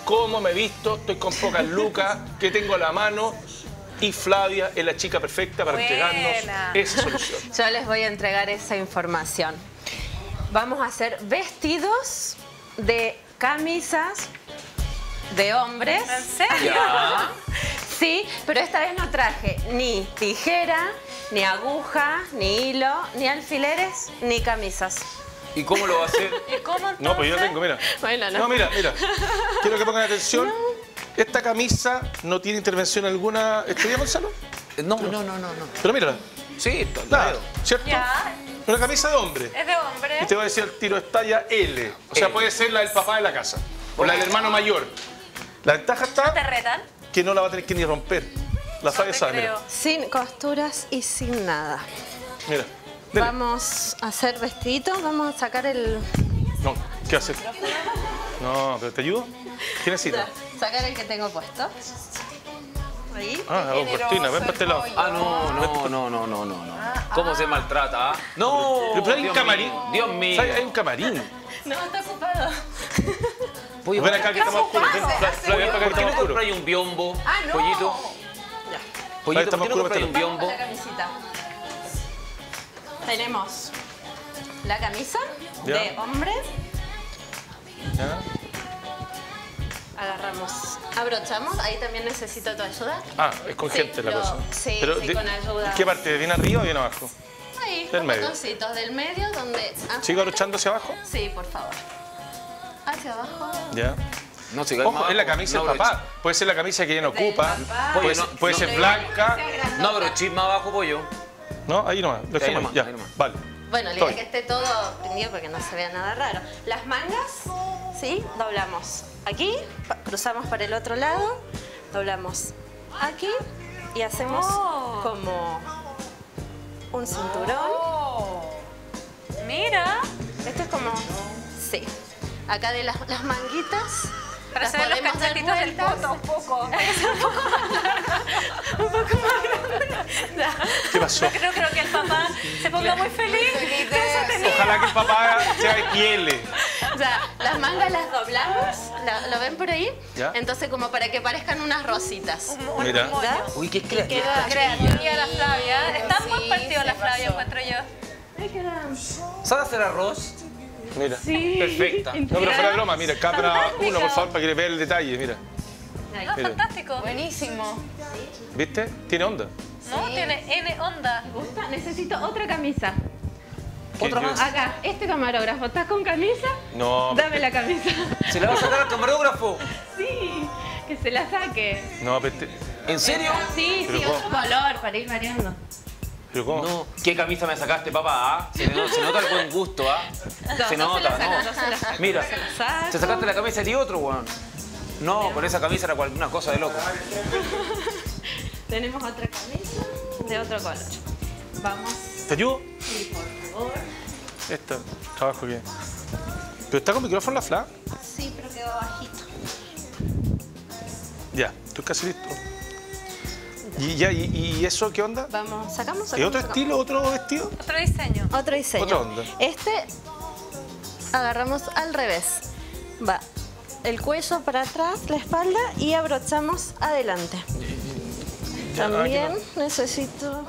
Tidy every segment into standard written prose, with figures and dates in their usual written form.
cómo me he visto, estoy con pocas lucas, que tengo a la mano. Y Flavia es la chica perfecta para entregarnos esa solución. Yo les voy a entregar esa información. Vamos a hacer vestidos de camisas de hombres. ¿En serio? Ya. Sí, pero esta vez no traje ni tijera, ni aguja, ni hilo, ni alfileres, ni camisas. ¿Y cómo lo va a hacer? ¿Y cómo entonces? No, pues yo tengo, mira. Bueno, no. No, mira. Quiero que pongan atención. Esta camisa no tiene intervención alguna. ¿Estudia, Gonzalo? No. Pero mírala. Sí, Nada, ¿cierto? Ya, Una camisa de hombre. es de hombre. Y te voy a decir al tiro, es talla L. O sea, puede ser la del papá de la casa. O la del hermano mayor. La ventaja ¿Te está retan? que no la va a tener que ni romper. La Flavia te sabe, creo. Sin costuras y sin nada. mira. Dele. Vamos a hacer vestiditos, vamos a sacar el... No, ¿qué haces? No, pero ¿te ayudo? ¿Qué necesitas? Sacar el que tengo puesto. Ahí. Ah, Cristina, ven para este lado. Ah, no. ¿Cómo se maltrata? No. Pero hay un Dios camarín. mío, Dios mío. ¿Sabes? Hay un camarín. No, está ocupado. Pollo, Ven acá que estamos oscuros. Ven, Flavia, ven para acá que ¿por qué estamos no oscuros. compráis un biombo? Ah, no. Pollito. Ya. Pollito, estamos ¿por qué no oscuros, compráis un mételo. biombo? La camisita. Tenemos la camisa Ya. de hombre. ¿Ya? Agarramos, abrochamos. Ahí también necesito tu ayuda. Ah, es con Sí, gente la cosa. sí, Pero sí, con ayuda. ¿Qué parte? ¿Bien arriba o bien abajo? Ahí, Del los medio. botoncitos del medio donde... ¿Sigo abrochando hacia abajo? Sí, por favor. Hacia abajo. Ya. No, si Ojo, es la camisa del papá. Puede ser la camisa que ella no Del ocupa. papá. Puede, Oye, no, puede no. ser blanca. No, pero chisma abajo, pollo. No, ahí nomás. Lo dejemos nomás, ya. ahí nomás. Vale. Bueno, la idea Estoy. es que esté todo prendido para que no se vea nada raro. Las mangas, ¿sí? Doblamos aquí, cruzamos para el otro lado, doblamos aquí y hacemos como un cinturón. Oh. Mira. Esto es como... Sí. Acá de las manguitas. Para las hacer los podemos dar cachetitos del vueltas. poto un poco. ¿Qué pasó? No creo que el papá se ponga muy feliz. Ojalá que el papá sea de piel. O sea, las mangas las doblamos, ¿lo ven por ahí? ¿Ya? Entonces como para que parezcan unas rositas. Mira. ¿Ya? Uy, qué creativo. Queda Creativa la Flavia. Está muy Sí, partido se la le Flavia, pasó. encuentro yo. ¿Sabe hacer arroz? Mira. Perfecta. No, pero fuera de broma, mira, cámara 1, por favor, para que le vea el detalle, mira. No, Mira. fantástico. Buenísimo. ¿Viste? Tiene onda. ¿No? Tiene N onda. ¿Te gusta? Necesito otra camisa. ¿Otra ¿Qué? más? Acá, este camarógrafo, ¿estás con camisa? No, Dame la camisa. ¿Se la va a sacar al camarógrafo? Sí, que se la saque. no, pero, ¿En serio? Sí, Pero sí, ¿cómo? otro color para ir variando. pero ¿cómo? No. ¿Qué camisa me sacaste, papá? ¿Ah? Se nota el buen gusto, ¿ah? Se nota, ¿no? Mira, te sacaste la camisa de otro, weón. No, con esa camisa era una cosa de loco. Tenemos otra camisa de otro color. Vamos, ¿Te ayudo? sí, por favor. Esta, trabajo bien. ¿Pero está con micrófono la Fla? Sí, pero quedó bajito. Ya, estoy casi listo. ¿Y eso qué onda? Vamos, sacamos. ¿Es otro estilo, otro vestido? Otro diseño. Otro diseño. Otra onda. Este agarramos al revés. Va el cuello para atrás, la espalda y abrochamos adelante. Ya, También aquí necesito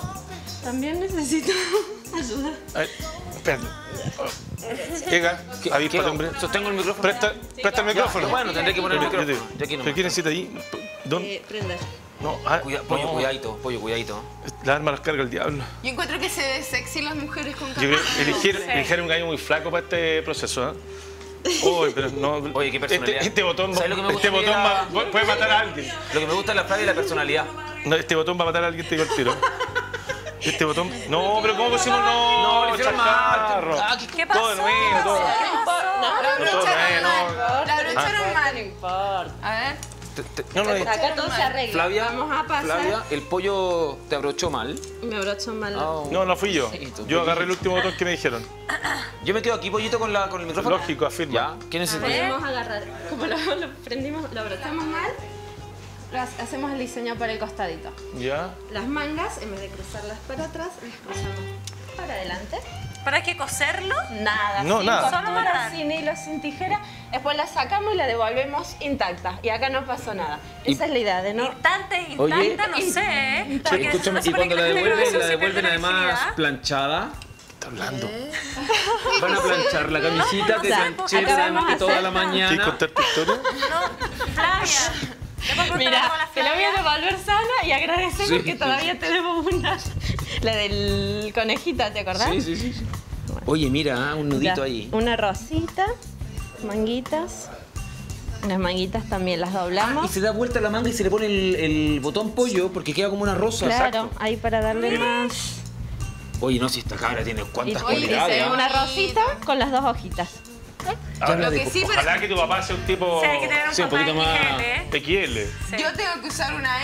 ayuda. Ay, espérate. Llega, avíspate, hombre. Sostengo el micrófono. Presta el micrófono. Bueno, tendré que poner el Yo te micrófono. digo. Ya aquí no. ¿Pero qué necesita ahí? ¿Dónde? Prender. No, Pollo, no. cuidadito, pollo, cuidadito. La arma las carga el diablo. Yo encuentro que se ve sexy las mujeres con Yo creo camisa. que eligieron un gallo muy flaco para este proceso, ¿eh? Uy, pero no. Oye, qué personalidad. Este botón, ¿Sabes lo que me gusta este a mí botón de la- puede matar a alguien. Lo que me gusta de la Flavia es la personalidad. No, este botón va a matar a alguien, te digo el tiro. Este botón. No, pero ¿cómo pusimos no? No, le hicieron mal. chacarro. Ah, ¿Qué pasó? Todo de nuevo, todo. La todo bien, no. La brocharon mal. No importa. A ver. No, no, Acá todo se arregla. Flavia, Vamos a pasar. Flavia, el pollo te abrochó mal. Me abrocho mal. no fui yo. Sí, tú, Yo agarré el último botón que me dijeron. Yo me quedo aquí, pollito, con el micrófono. Lógico, afirma. Ya, ¿quién es el Podemos agarrar. Como lo prendimos, lo abrochamos mal, hacemos el diseño para el costadito. Ya. Las mangas, en vez de cruzarlas para atrás, las cruzamos para adelante. ¿Pero hay que coserlo? Nada, No, sin nada. costura, Solo amarrar. sin hilo, sin tijera. Después la sacamos y la devolvemos intacta. Y acá no pasó nada. Esa es la idea de no... Instante, Oye, intacta, no sé, ¿eh? Porque Escúchame, se y supone cuando que la generación devuelven, la se pierde devuelven la además electricidad. planchada. Está hablando. Van a planchar la camisita, te ya. planché Acá vamos durante a toda hacer- la ¿Quieres mañana. contar tu historia? No, Flavia. ¿Le puedo contar Mira, algo a la te la voy a Flavia? devolver sana y agradecemos Sí. que todavía tenemos una. La del conejita, ¿te acordás? Sí. Oye, mira, un nudito Ya, ahí. Una rosita, manguitas. Las manguitas también las doblamos. Y se da vuelta la manga y se le pone el botón pollo porque queda como una rosa. Claro, Exacto. ahí para darle más. Oye, no, si esta cabra tiene cuántas Y dice cualidades. ¿Ah? una rosita con las dos hojitas. Ahora, Lo que sí, ojalá que tu papá sea un tipo Sí, hay que tener un Sí, un papá poquito más- XL, ¿eh? XL. Sí. yo tengo que usar una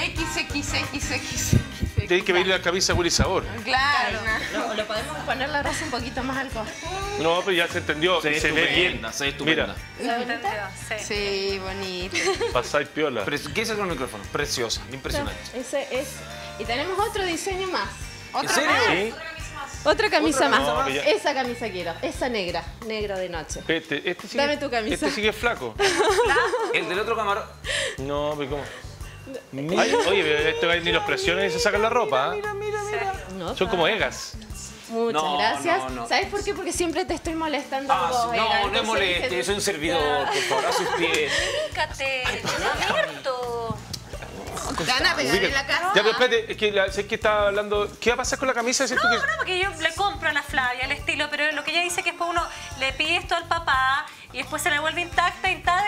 XXXXX. Tienes que pedirle la camisa a Willy Sabor. Claro. Lo podemos poner la rosa un poquito más al costado. No, pero ya se entendió. Se ve Se ve bien. estupenda, se ve estupenda. Mira, Entendió, sí. Sí, bonito. pasáis piola. ¿Qué es el micrófono? Preciosa, impresionante. Ese es. Y tenemos otro diseño más. ¿En serio? ¿Sí? Otra camisa más. No, ya- Esa camisa quiero. Esa negra. Negro de noche. Este sí Dame tu camisa. Este sí que es flaco. El del otro camarón. No, pero ¿cómo? Ay, oye, pero esto ni los presiones y se sacan la ropa. ¿eh? No, Son como egas. Muchas No, gracias. no. ¿Sabes por qué? Porque siempre te estoy molestando Ah, vos, no, Ega. no es Entonces moleste, dije, yo soy un servidor, por favor, a sus pies. Fíjate, abierto. Te van a pegar en la casa. Ya, pero espérate, es que sé que estaba hablando. ¿Qué va a pasar con la camisa? ¿Siento que... No, porque yo le compro a la Flavia el estilo, pero lo que ella dice que después uno le pide esto al papá y después se le vuelve intacta,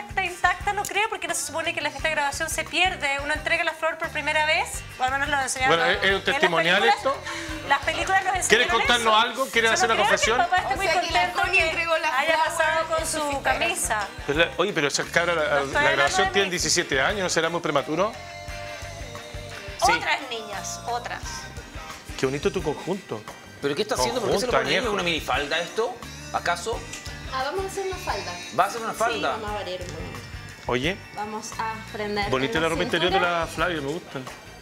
no creo, porque no se supone que en la fiesta de grabación se pierde. Uno entrega la flor por primera vez, o al menos lo enseñaron. Bueno, ¿es un en las testimonial películas- esto? Las películas nos enseñaron ¿Quieres contarnos eso. algo? ¿Quieres Solo hacer una creo confesión? Que el papá esté O muy sea, que la contento Connie que entregó las haya flowers pasado con su crucificadas. camisa. Oye, pero esa cabra, la hablando grabación de tiene mí. 17 años, ¿no será muy prematuro? Sí. Otras niñas, otras. Qué bonito tu conjunto. ¿Pero qué está haciendo? ¿Por qué se lo Conjunto pone añejo. una minifalda esto? ¿Acaso? vamos a hacer una falda. ¿Va a ser una Sí, falda? vamos a variar un poquito. Oye, Vamos a prender. bonita en la ropa interior de cintura. la Flavia, me gusta.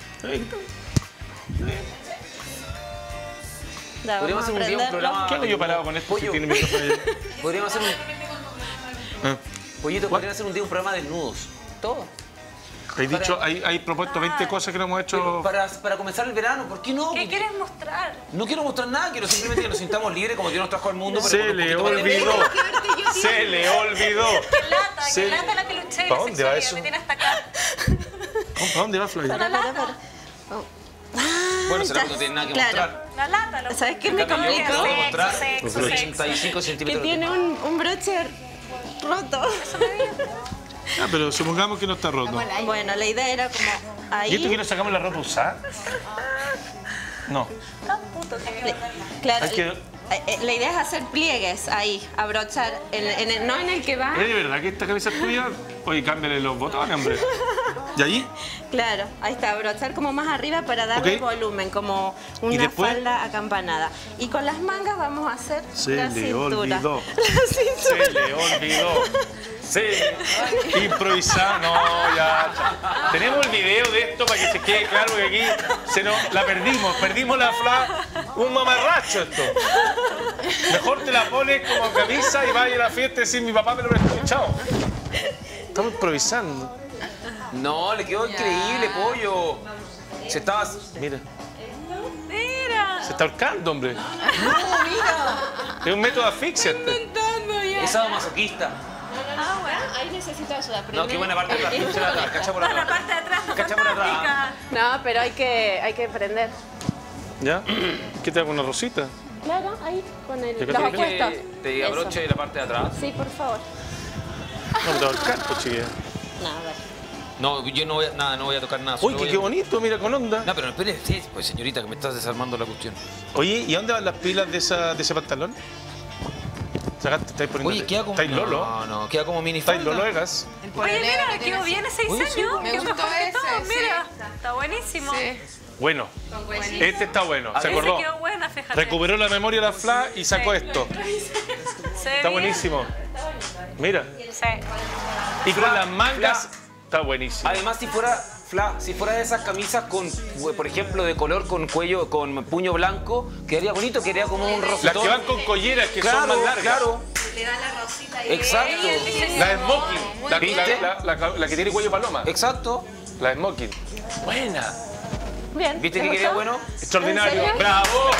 Ya, Podríamos vamos a hacer un día un prenderlo. programa. ¿Qué hago yo parado con esto si Pollo. tiene micrófono ahí? Podríamos hacer un... Ah. Pollito, podríamos hacer un día un programa de desnudos. Todo. Hay dicho, hay propuesto 20 cosas que no hemos hecho. Para comenzar el verano, ¿por qué no? ¿Qué quieres mostrar? No quiero mostrar nada, quiero simplemente que nos sintamos libres como Dios nos trajo al mundo. pero Se con un le poquito más de- olvidó. Se le olvidó. Qué lata, Sí. qué lata la peluche y ¿Pa' la dónde va sexualidad. eso? Me tiene hasta acá. ¿A dónde va Flavia? Para. Bueno, será que no tiene nada que Claro. mostrar. La lata, lo ¿Sabes qué me En cambio, yo complicó? puedo mostrar Sexo, los sexo. 85 Que centímetros. tiene un broche roto. Ah, pero supongamos que no está roto. Bueno, la idea era como ¿Y esto que ahí. nos sacamos la ropa usada? No. Tan puto que Claro, Hay que- la idea es hacer pliegues ahí, abrochar, no en el que va. ¿Es de verdad que esta camisa es tuya? Oye, cámbiale los botones, hombre. ¿Y allí? Claro, ahí está, abrochar como más arriba para darle Ok. volumen, como ¿Y una después? falda acampanada. Y con las mangas vamos a hacer Se la le cintura. olvidó. La cintura. Se le olvidó. Sí. Improvisar, no, ya. Tenemos el video de esto para que se quede claro que aquí la perdimos. Perdimos la Fla. Un mamarracho esto. Mejor te la pones como camisa y vaya a la fiesta y decir mi papá me lo prestó. Chao. Estamos improvisando. No, le quedó increíble, pollo. Se estaba... Mira, Mira. se está ahorcando, hombre. Es un método de asfixia este. Es sadomasoquista. Ah, bueno. Ahí necesito ayuda. No, qué buena parte de atrás. Cacha por atrás, cacha por La atrás. parte de atrás está Cacha por atrás. fantástica. No, pero hay que prender. ¿Ya? ¿Qué te hago una rosita? Claro, ahí, con ¿Te los calculo opuestos. Que te abroche la parte de atrás. Sí, por favor. No, me te va a ahorcar, pues, chiquilla. Nada. No, yo no voy a, nada, no voy a tocar nada. solo Uy, voy qué a- bonito, mira, con onda. No, pero espere, sí, pues señorita, que me estás desarmando la cuestión. Oye, ¿y a dónde van las pilas de ese pantalón? Sacaste, ¿estáis poniendo? Oye, queda como... ¿Estáis Lolo? No, queda como ¿Estáis minifalda. Lolo Egas? Oye, mira, quedó bien ese Oye, sí, diseño. me Quedó gustó mejor que ese, todo, sí. mira. Está buenísimo. Sí. Bueno, este está bueno, se Ese acordó. quedó buena, fíjate. Recuperó la memoria de la Fla y sacó Sí. esto. Se ve Está bien. buenísimo. Mira. Sí. Y con Fla, las mangas Fla. está buenísimo. Además, si fuera Fla, si fuera de esas camisas con, por ejemplo, de color con cuello, con puño blanco, quedaría bonito, quedaría como un rosetón. Las que van con colleras que son más largas. Claro. Le da la rosita ahí. Exacto. La smoking, la que tiene cuello paloma. Exacto. La smoking. Buena. Bien. ¿Viste ¿te que quedaría gustó? bueno? Extraordinario. ¿En serio? ¡Bravo!